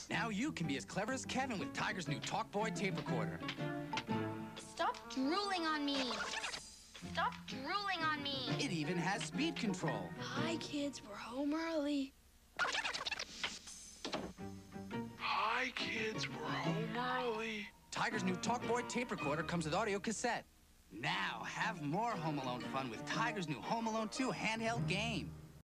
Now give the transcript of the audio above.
Now you can be as clever as Kevin with Tiger's new Talkboy tape recorder. Stop drooling on me. Stop drooling on me. It even has speed control. Hi, kids. We're home early. Hi, kids. We're home early. Tiger's new Talkboy tape recorder comes with audio cassette. Now have more Home Alone fun with Tiger's new Home Alone 2 handheld game.